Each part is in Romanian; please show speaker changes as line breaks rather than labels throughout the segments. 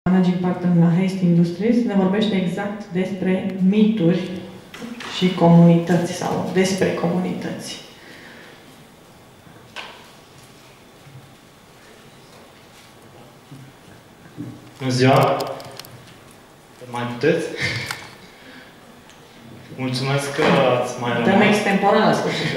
Managing Partner la Haste Industries, ne vorbește exact despre mituri și comunități sau despre comunități.
Bună ziua! Mai puteți? Mulțumesc că ați mai rămas.
Dăm extemporal la sfârșit.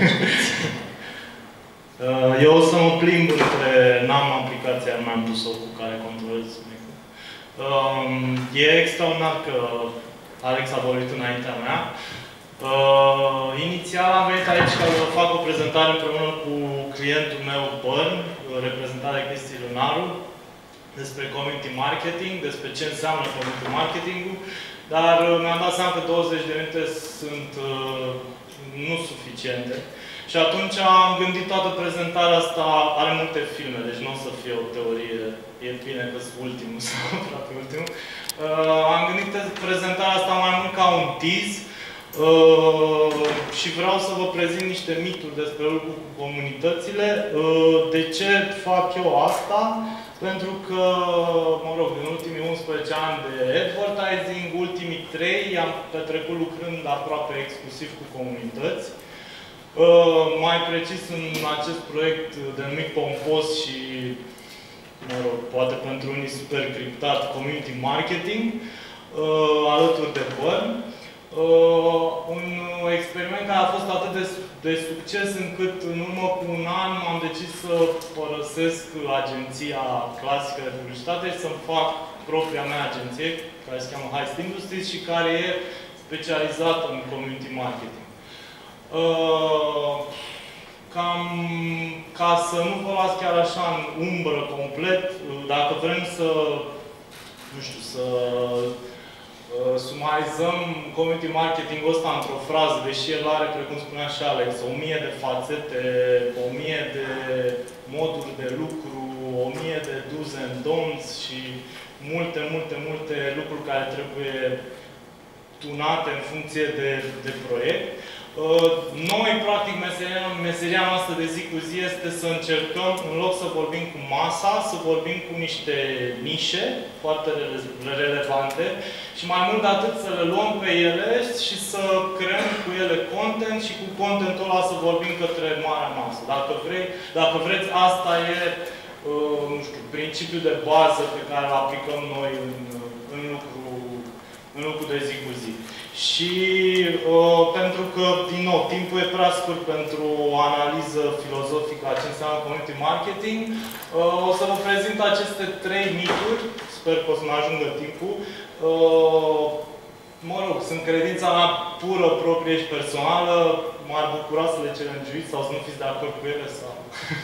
Eu o să mă plimb între... N-am aplicația, nu am pus-o cu care controlez subiectul. E extraordinar că Alex a vorbit înaintea mea. Inițial am venit aici ca să fac o prezentare împreună cu clientul meu, Burn, reprezentat de Cristi Lunaru, despre community marketing, despre ce înseamnă community marketing-ul, dar mi-am dat seama că 20 de minute sunt nu suficiente. Și atunci am gândit toată prezentarea asta, are multe filme, deci nu o să fie o teorie, e bine că sunt ultimul sau aproape ultimul. Am gândit prezentarea asta mai mult ca un tease și vreau să vă prezint niște mituri despre lucruri cu comunitățile. De ce fac eu asta? Pentru că, mă rog, în ultimii 11 ani de advertising, ultimii 3 am petrecut lucrând aproape exclusiv cu comunități. Mai precis în acest proiect denumit pompos și, mă rog, poate pentru unii super criptat, Community Marketing, alături de Burn. Un experiment care a fost atât de succes încât în urmă cu un an m-am decis să părăsesc agenția clasică de publicitate și să-mi fac propria mea agenție, care se cheamă Haste Industries și care e specializată în community marketing. Ca să nu vă las chiar așa în umbră complet, dacă vrem să, nu știu, să sumarizăm community marketing-ul ăsta într-o frază, deși el are, precum spunea și Alex, 1000 de fațete, 1000 de moduri de lucru, 1000 de do's and don'ts și multe lucruri care trebuie tunate în funcție de proiect. Noi, practic, meseria noastră de zi cu zi este să încercăm, în loc să vorbim cu masa, să vorbim cu niște nișe foarte relevante și mai mult de atât să le luăm pe ele și să creăm cu ele content și cu contentul ăla să vorbim către marea masă. Dacă vreți, asta e, nu știu, principiul de bază pe care îl aplicăm noi în lucru de zi cu zi. Și pentru că, din nou, timpul e prea scurt pentru o analiză filozofică a ce înseamnă community marketing, o să vă prezint aceste 3 mituri, sper că o să ne ajungă timpul. Mă rog, sunt credința mea pură, proprie și personală, m-ar bucura să le challenge-uiți sau să nu fiți de acord cu ele sau...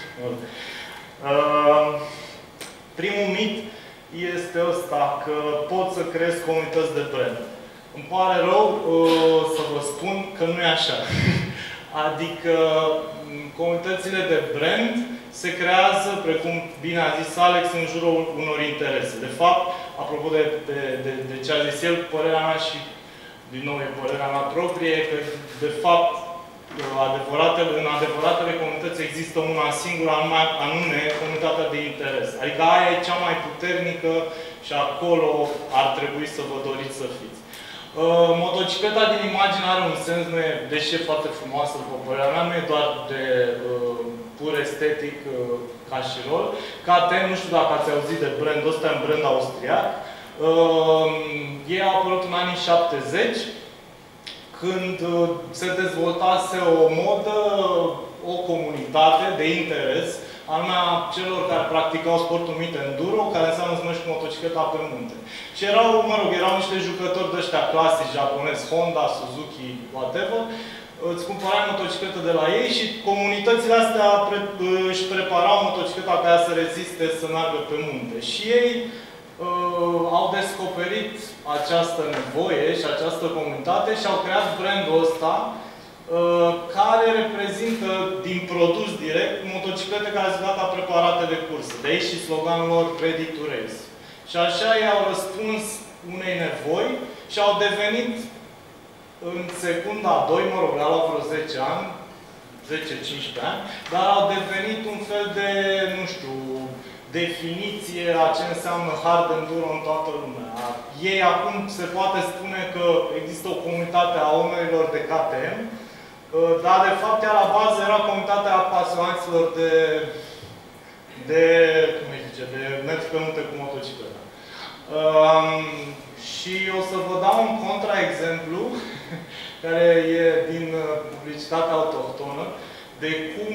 Primul mit este ăsta, că poți să creezi comunități de brand. Îmi pare rău să vă spun că nu e așa. Adică comunitățile de brand se creează, precum bine a zis Alex, în jurul unor interese. De fapt, apropo de ce a zis el, părerea mea și, din nou, e părerea mea proprie, că, de fapt, în adevăratele comunități există una singură, anume comunitatea de interes. Adică aia e cea mai puternică și acolo ar trebui să vă doriți să fiți. Motocicleta din imagine are un sens, nu e, deși e foarte frumoasă, după părerea mea, nu e doar de pur estetic ca și rol. KTM, nu știu dacă ați auzit de brandul ăsta, e un brand austriac. Ei au apărut în anii 70, când se dezvoltase o modă, o comunitate de interes, anume a celor care practicau sportul numit enduro, care înseamnă să mergi cu motocicleta pe munte. Și erau, mă rog, erau niște jucători de ăștia clasici, japonezi, Honda, Suzuki, whatever, îți cumpărai motocicletă de la ei și comunitățile astea își preparau motocicleta ca să reziste să meargă pe munte. Și ei au descoperit această nevoie și această comunitate și au creat brandul ăsta care reprezintă din produs direct motociclete care sunt gata preparate de cursă. De aici și sloganul lor Ready to Race. Și așa ei au răspuns unei nevoi și au devenit în secunda 2, mă rog, le-au luat vreo 10 ani, 10-15 ani, dar au devenit un fel de, nu știu, definiție a ce înseamnă hard enduro în toată lumea. Ei acum se poate spune că există o comunitate a oamenilor de KTM, dar de fapt ea la bază era comunitatea pasionaților de mers pe munte cu motocicleta. Și o să vă dau un contraexemplu, care e din publicitatea autohtonă, de cum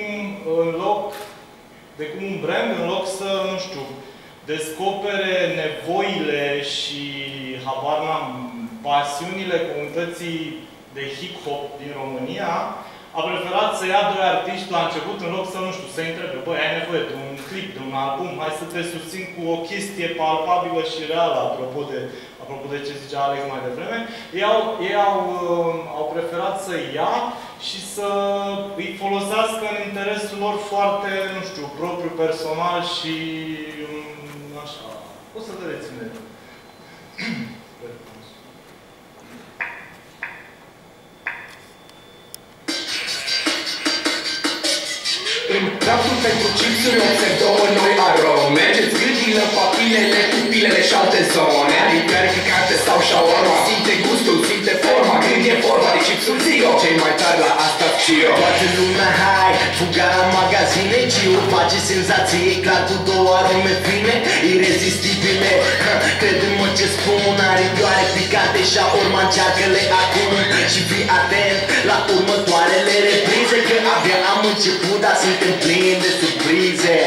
un brand, în loc să, nu știu, descopere nevoile și, habar n-am, pasiunile comunității de hip-hop din România, a preferat să ia doi artiști la început, în loc să, nu știu, să întrebe, băi, ai nevoie de un clip, de un album, hai să te susțin cu o chestie palpabilă și reală, apropo de ce zicea Alex mai devreme. Ei au preferat să ia și să îi folosească în interesul lor foarte, nu știu, propriu, personal și așa. O să vedeți imediat.
În craftul pentru chipsuri observ două noi arome. Ce-ți gândilă papilele, pupilele și alte zone. Alimentări picante sau shawarma. Simte gustul, simte forma. Când e vorba de chipsuri Zio, cei mai tari la asta Cio. Toată lumea hai, fuga la magazine. Cio face senzație, e clar cu două arome fine, irezistibile. Crede-mă ce spun, aripioare picante. Shawarma, încearcă-le acum și fii atent la următoarele reprize, că abia am început, dar suntem plini de surprize.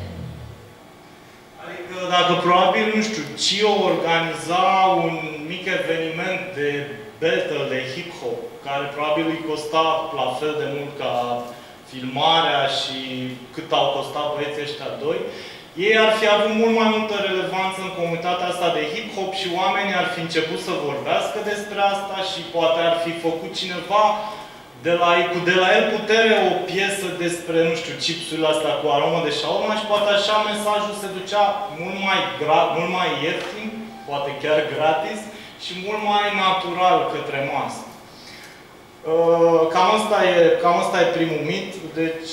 Adică dacă probabil, nu știu, Cio organiza un mic eveniment de battle de hip-hop, care probabil îi costa la fel de mult ca filmarea și cât au costat băieții ăștia doi, ei ar fi avut mult mai multă relevanță în comunitatea asta de hip-hop și oamenii ar fi început să vorbească despre asta și poate ar fi făcut cineva de la el putere o piesă despre, nu știu, chipsurile astea cu aromă de shawarma și poate așa mesajul se ducea mult mai ieftin, poate chiar gratis și mult mai natural către masă. Cam asta e primul mit, deci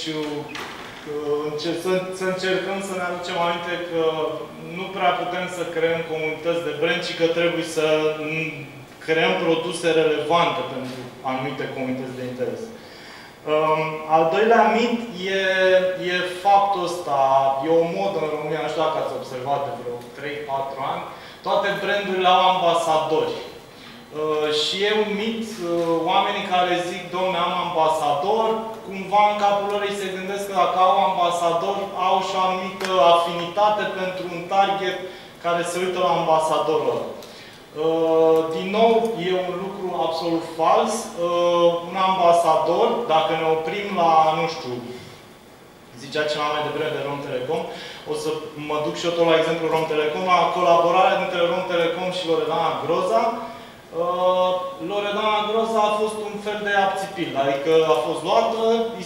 să încercăm să ne aducem aminte că nu prea putem să creăm comunități de brand, ci că trebuie să creăm produse relevante pentru anumite comunități de interes. Al doilea mit e faptul ăsta, e o modă în România, nu știu dacă ați observat de vreo 3-4 ani, toate brandurile au ambasadori. Și e un mit, oamenii care zic, dom'le, am ambasador, cumva în capul lor ei se gândesc că dacă au ambasador, au și o anumită afinitate pentru un target care se uită la ambasadorul ăla. Din nou, e un lucru absolut fals. Un ambasador, dacă ne oprim la, nu știu, zicea ceva mai devreme de Romtelecom, o să mă duc și eu tot la exemplu Romtelecom, la colaborarea dintre Romtelecom și Loredana Groza. Loredana Groza a fost un fel de abțipil, adică a fost luată,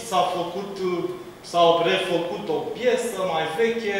s-a refăcut o piesă mai veche,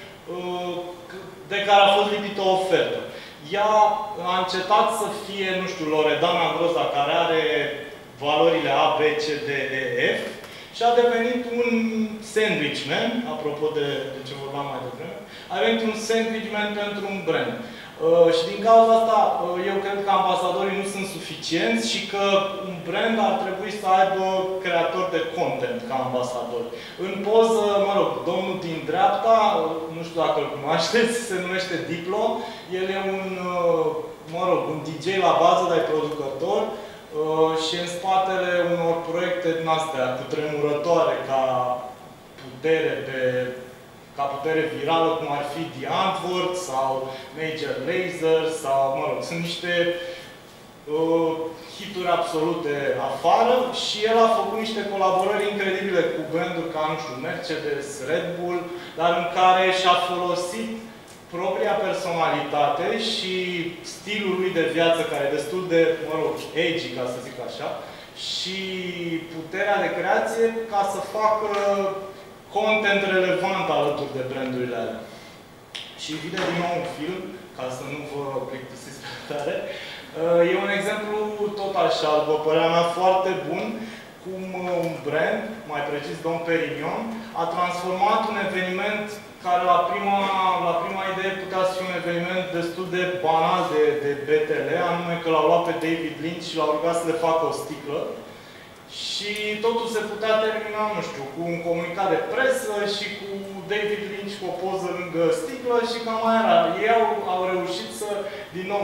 de care a fost lipită o ofertă. Ea a încetat să fie, nu știu, Loredana Groza, care are valorile A, B, C, D, E, F, și a devenit un sandwichman, apropo de ce vorbeam mai devreme, a devenit un sandwichman pentru un brand. Și din cauza asta, eu cred că ambasadorii nu sunt suficienți și că un brand ar trebui să aibă creator de content ca ambasador. În poză, mă rog, domnul din dreapta, nu știu dacă îl cunoașteți, se numește Diplo. El e un DJ la bază, dar e producător și în spatele unor proiecte din astea cutremurătoare ca putere virală, cum ar fi The Antwoord sau Major Lazer sau, mă rog, sunt niște hituri absolute afară și el a făcut niște colaborări incredibile cu branduri ca, nu știu, Mercedes, Red Bull, dar în care și-a folosit propria personalitate și stilul lui de viață, care e destul de, mă rog, edgy, ca să zic așa, și puterea de creație ca să facă content relevant alături de brandurile alea. Și vine din nou un film, ca să nu vă plictisiți prea tare. E un exemplu tot așa, după părerea mea, foarte bun, cu cum un brand, mai precis Dom Perignon, a transformat un eveniment care la prima idee putea să fie un eveniment destul de banal de BTL, anume că l-au luat pe David Lynch și l-au rugat să le facă o sticlă. Și totul se putea termina, nu știu, cu un comunicat de presă și cu David Lynch cu o poză lângă sticlă și cam mai era. Ei au reușit din nou,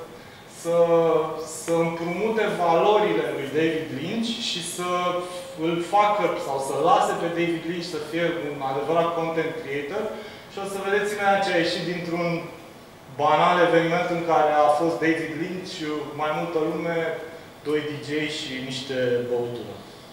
să împrumute valorile lui David Lynch și să îl facă sau să lase pe David Lynch să fie un adevărat content creator. Și o să vedeți imediat ce a ieșit dintr-un banal eveniment în care a fost David Lynch, mai multă lume, 2 DJ și niște băutură.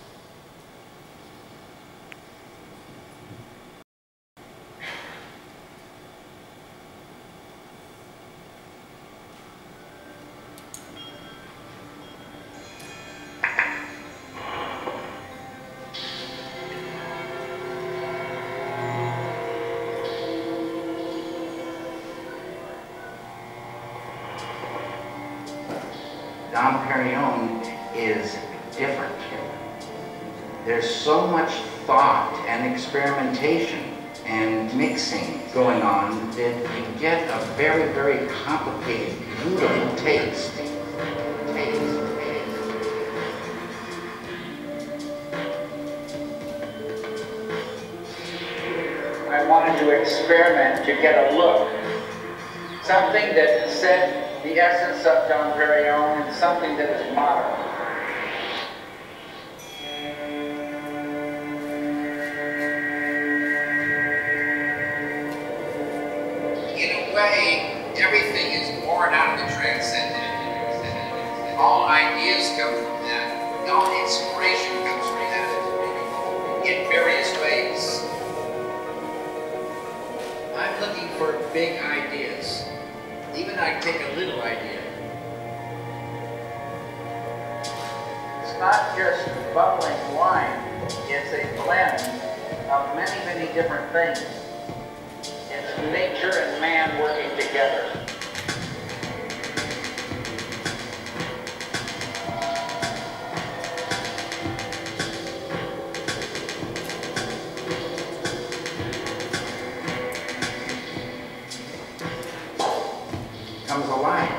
Dom Perignon is different. There's so much thought and experimentation and mixing going on that you get a very, very complicated, beautiful taste.
I wanted to experiment to get a look. Something that said the essence of Dom Perignon and something that is modern.
In a way, everything is born out of the transcendent. All ideas come from that. All inspiration comes from that in various ways. I'm looking for big ideas. Even I take a little idea.
It's not just bubbling wine, it's a blend of many, many different things. It's nature and man working together.
Comes alive.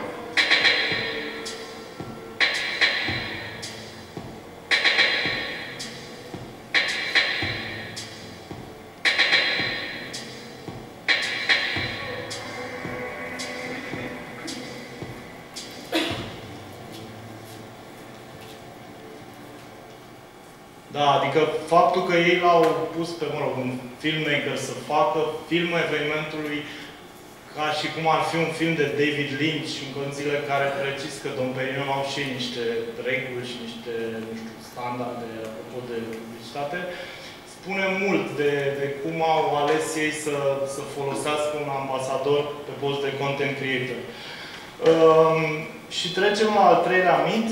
Da, adică faptul că ei l-au pus pe, mă rog, un filmmaker să facă filmul evenimentului ca și cum ar fi un film de David Lynch, în condițiile care precis că Dom Perignon au și niște reguli și niște, nu știu, standarde apropo de publicitate, spune mult de cum au ales ei să folosească un ambasador pe post de content creator. Și trecem la al treilea mit,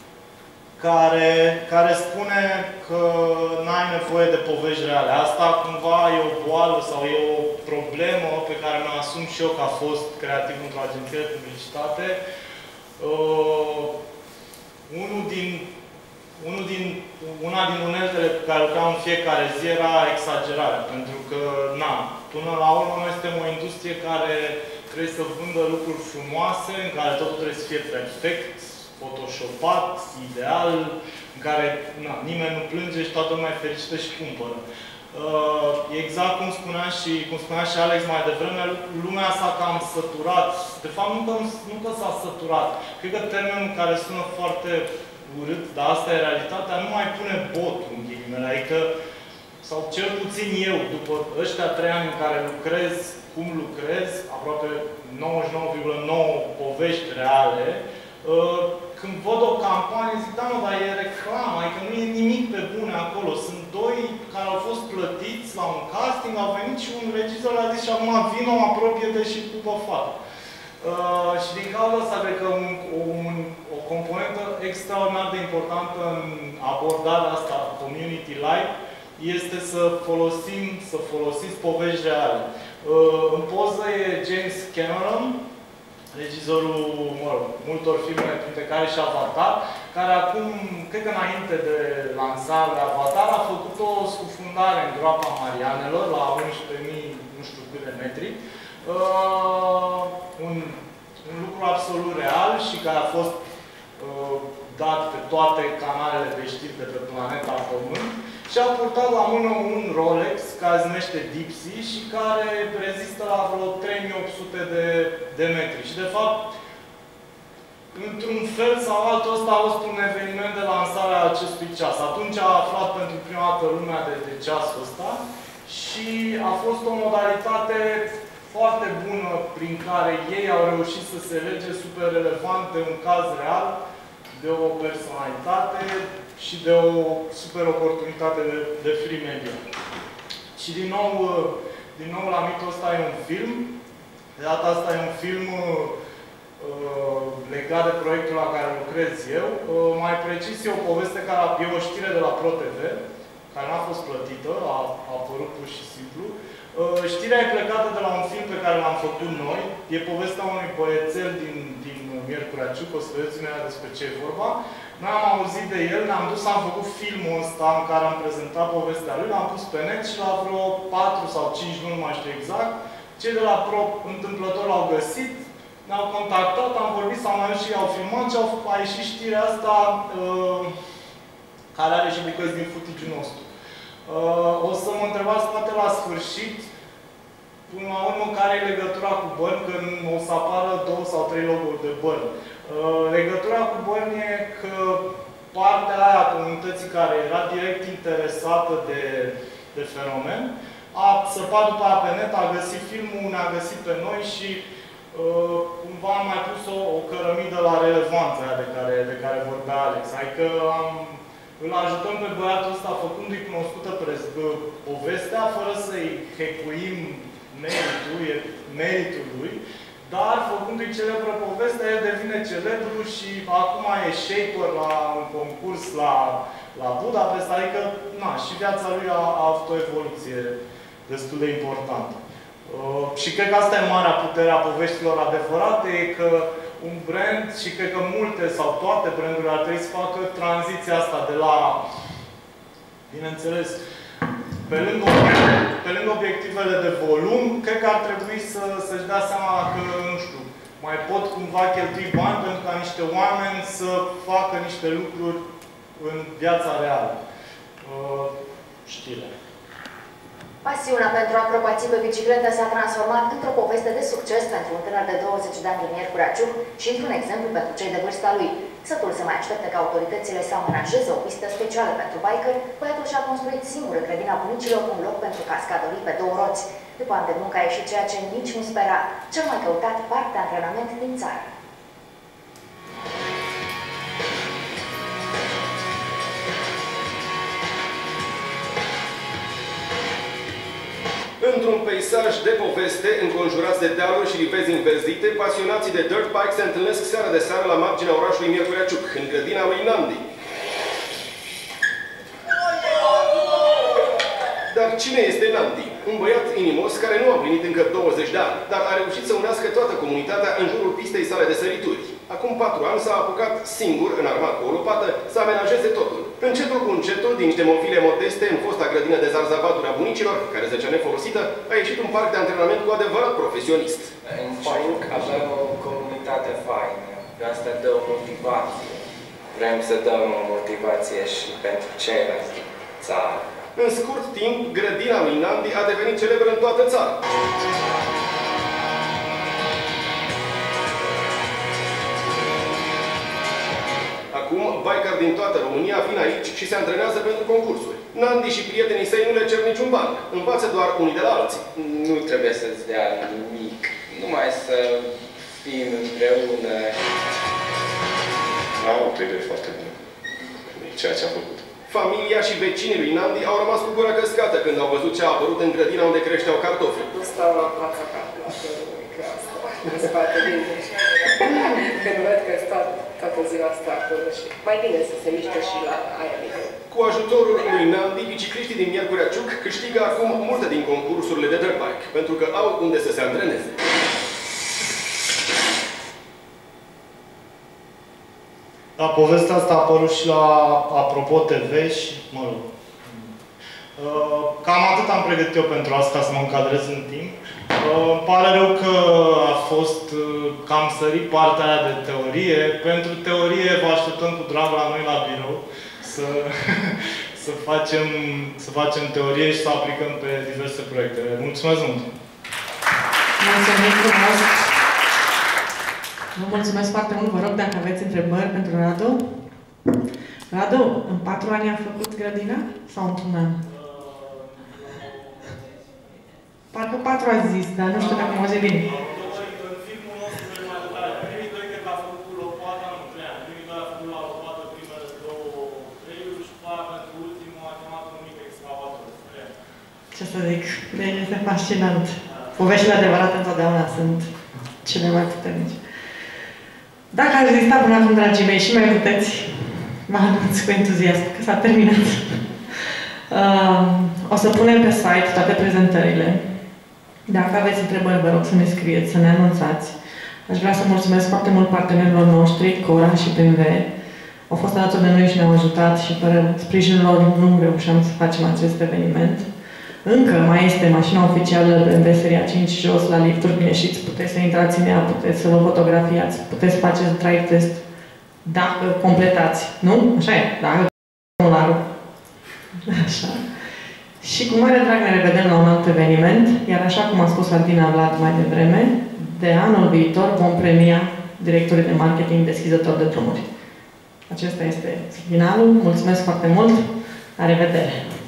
care spune că n-ai nevoie de povești reale. Asta cumva e o boală sau e o problemă pe care mi-o asum și eu că a fost creativ într-o agenție de publicitate. Una din uneltele pe care lucram în fiecare zi era exagerarea. Pentru că, până la urmă noi suntem o industrie care trebuie să vândă lucruri frumoase, în care totul trebuie să fie perfect, photoshopat, ideal, în care nimeni nu plânge și toată lumea e fericită și cumpără. Exact cum spunea și Alex mai devreme, lumea s-a cam săturat. De fapt, nu că s-a săturat. Cred că termenul care sună foarte urât, dar asta e realitatea, nu mai pune botul în ghilimele. Adică, sau cel puțin eu, după ăștia 3 ani în care lucrez, cum lucrez, aproape 99,9 povești reale, când văd o campanie, zic, da, nu, dar e reclamă, adică nu e nimic pe bune acolo. Sunt 2 care au fost plătiți la un casting, au venit și un regizor a zis și acum vino, apropie-te și pupă fata. Și din cauza asta, cred că o componentă extraordinar de importantă în abordarea asta Community Live este să folosiți povești reale. În poză e James Cameron, regizorul, mă rog, multor filme, printre care și Avatar, care acum, cred că înainte de lansarea Avatar, a făcut o scufundare în groapa Marianelor, la 11.000, nu știu cât de metri. Un lucru absolut real și care a fost dat pe toate canalele de știri de pe planeta Pământ și a purtat la mână un Rolex care se numește Dipsy și care rezistă la vreo 3800 de metri. Și de fapt, într-un fel sau altul, ăsta a fost un eveniment de lansare a acestui ceas. Atunci a aflat pentru prima dată lumea de ceasul ăsta și a fost o modalitate foarte bună prin care ei au reușit să se lege super relevant de un caz real, de o personalitate și de o super oportunitate de free media. Și din nou la mitul ăsta e un film. De data asta e un film legat de proiectul la care lucrez eu. Mai precis, e o poveste e o știre de la ProTV, care n-a fost plătită, a apărut pur și simplu. Știrea e plecată de la un film pe care l-am făcut noi. E povestea unui băiețel din Miercurea Ciuc, o să vedeți imediat despre ce e vorba. Noi am auzit de el, ne-am dus, am făcut filmul ăsta în care am prezentat povestea lui, l-am pus pe net și la vreo 4 sau 5 luni, nu mai știu exact, cei de la Pro întâmplător l-au găsit, ne-au contactat, am vorbit, s-au mai dus și i-au filmat și a ieșit știrea asta care are și bucăți din footage-ul nostru. O să mă întrebați poate la sfârșit, până la urmă, care e legătura cu Bărn, că o să apară 2 sau 3 loguri de Bărn. Legătura cu Bărn e că partea aia a comunității care era direct interesată de fenomen a săpat după aia pe net, a găsit filmul, ne-a găsit pe noi și cumva am mai pus o cărămidă la relevanța aia de care vorbea Alex. Adică îl ajutăm pe băiatul ăsta făcându-i cunoscută povestea, fără să-i hecuim meritul lui, dar făcându-i celebră povestea, el devine celebru și acum e shaper la un concurs la Budapest, adică, na, și viața lui a avut o evoluție destul de importantă. Și cred că asta e marea putere a poveștilor adevărate, e că un brand, și cred că multe sau toate brandurile ar trebui să facă tranziția asta de la, bineînțeles, pe lângă obiectivele de volum, cred că ar trebui să-și dea seama că, nu știu, mai pot cumva cheltui bani pentru ca niște oameni să facă niște lucruri în viața reală. Știre.
Pasiunea pentru acrobații pe bicicletă s-a transformat într-o poveste de succes pentru un tânăr de 20 de ani din Miercurea Ciuc și într-un exemplu pentru cei de vârsta lui. Sătul se mai așteptă ca autoritățile să amenajeze o pistă specială pentru bikeri, băiatul și-a construit singur în grădina bunicilor un loc pentru cascadorii pe 2 roți. După ani de muncă a ieșit ceea ce nici nu spera, cel mai căutat parc de antrenament din țară.
Într-un peisaj de poveste, înconjurați de dealuri și livezi înverzite, pasionații de dirt bike se întâlnesc seara de seară la marginea orașului Miercurea Ciuc, în grădina lui Nandi. Dar cine este Nandi? Un băiat inimos care nu a împlinit încă 20 de ani, dar a reușit să unească toată comunitatea în jurul pistei sale de sărituri. Acum 4 ani s-a apucat singur, înarmat cu o lopată, să amenajeze totul. Încetul cu încetul, din niște mobile modeste, în fosta grădină de zarzavaturi a bunicilor, care zăcea nefolosită, a ieșit un parc de antrenament cu adevărat profesionist.
În Ciuc avem o comunitate faină. Asta dă o motivație. Vrem să dăm o motivație și pentru ceilalți din țară.
În scurt timp, grădina lui Nandi a devenit celebră în toată țara. Acum, biker din toată România vin aici și se antrenează pentru concursuri. Nandi și prietenii săi nu le cer niciun ban, învață doar unii de la alții.
Nu trebuie să-ți dea nimic, numai să fim împreună.
Am o pregătire foarte bună, ceea ce a făcut.
Familia și vecinii lui Nandi au rămas cu gura căscată când au văzut ce a apărut în grădina unde creșteau cartofi.
Nu stau la fața calculatorului cu asta, în spate din când văd că stau toată ziua asta acolo și mai bine să se miște și la aia mică.
Cu ajutorul lui Nandi, bicicliștii din Miercurea Ciuc câștigă acum multe din concursurile de dirt bike, pentru că au unde să se antreneze.
Da, povestea asta a apărut și la Apropo TV și, mă rog, cam atât am pregătit eu pentru asta, ca să mă încadrez în timp. Îmi pare rău că a fost cam sărit partea aia de teorie. Pentru teorie vă așteptăm cu drag la noi la birou să facem teorie și să aplicăm pe diverse proiecte. Mulțumesc mult!
Mulțumim frumos! Vă mulțumesc foarte mult. Vă rog dacă aveți întrebări pentru Radu. Radu, în 4 ani a făcut grădina? Sau într-un an? Parcă 4 a zis, dar nu știu dacă mă auzi bine.
În filmul nostru de mai primii 2 cred că a făcut cu lopata, nu 3 ani. Primii 2 a făcut la lopată primele 2 3-uri și după aia pentru ultimul a chemat un mic excavator.
Ce să zic, deci este fascinant. Poveștile adevărate întotdeauna sunt cele mai puternice. Dacă ați rezistat până acum, dragii mei, și mai puteți, mă anunț cu entuziasm că s-a terminat. O să punem pe site toate prezentările. Dacă aveți întrebări, vă rog să ne scrieți, să ne anunțați. Aș vrea să mulțumesc foarte mult partenerilor noștri, Cora și BMW. Au fost alături de noi și ne-au ajutat și fără sprijinul lor nu reușeam să facem acest eveniment. Încă mai este mașina oficială BMW Seria 5 jos la lifturi bine și puteți să intrați în ea, puteți să vă fotografiați, puteți să faceți drive test dacă completați, nu? Așa e, dacă formularul. Așa. Și cu mare drag ne revedem la un alt eveniment, iar așa cum a spus Adina Vlad mai devreme, de anul viitor vom premia directorii de marketing deschizători de drumuri. Acesta este finalul. Mulțumesc foarte mult! La revedere!